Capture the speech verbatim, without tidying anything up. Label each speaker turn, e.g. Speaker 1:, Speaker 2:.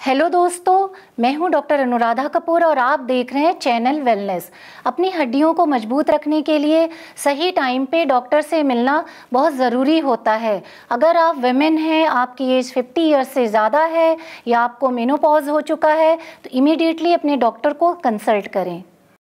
Speaker 1: Hello दोस्तों, मैं हूं डॉक्टर अनुराधा कपूर और आप देख रहे हैं चैनल वेलनेस। अपनी हड्डियों को मजबूत रखने के लिए सही टाइम पे डॉक्टर से मिलना बहुत ज़रूरी होता है। अगर आप वुमेन हैं, आपकी एज पचास ईयर्स से ज़्यादा है या आपको मेनोपॉज हो चुका है तो इमीडिएटली अपने डॉक्टर को कंसल्ट करें।